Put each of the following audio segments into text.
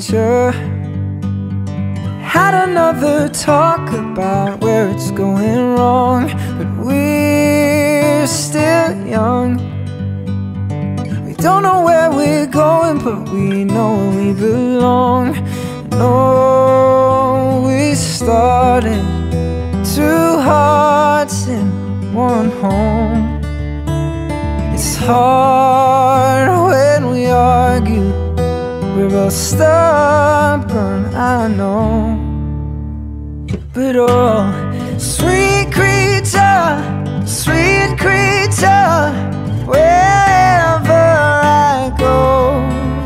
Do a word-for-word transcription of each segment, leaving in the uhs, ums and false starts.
creature. Had another talk about where it's going wrong, but we're still young. We don't know where we're going, but we know where we belong. No, we started two hearts in one home. It's hard when we argue, we're both stubborn, I know. But oh, sweet creature, sweet creature, wherever I go,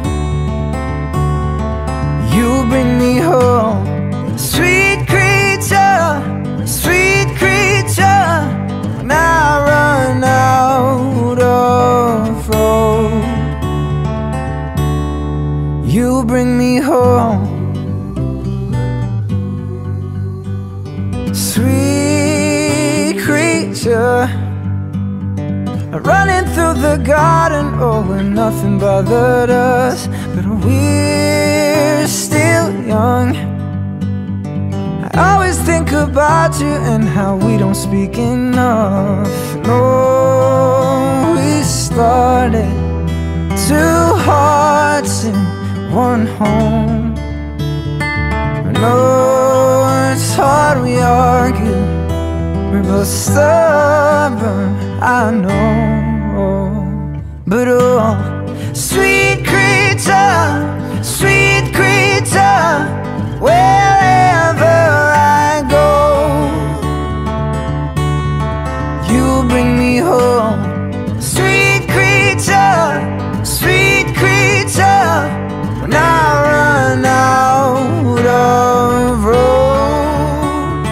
you bring me home. Sweet creature, sweet creature, when I run out of road, you bring me home. Sweet creature, running through the garden, oh, where nothing bothered us, but we're still young. I always think about you and how we don't speak enough. No, we started two hearts in one home. No, it's hard, we argue, we're both stubborn, I know. But oh, sweet creature, sweet creature, wherever I go, you bring me home. Sweet creature, sweet creature, when I run out of road,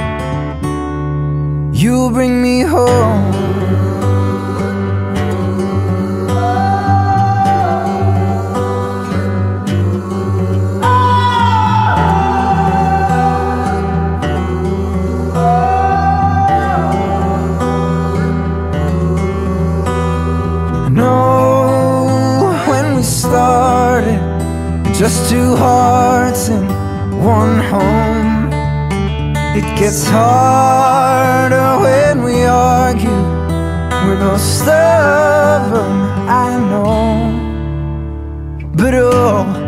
you bring me home. Just two hearts in one home. It gets harder when we argue, we're both stubborn, I know. But oh,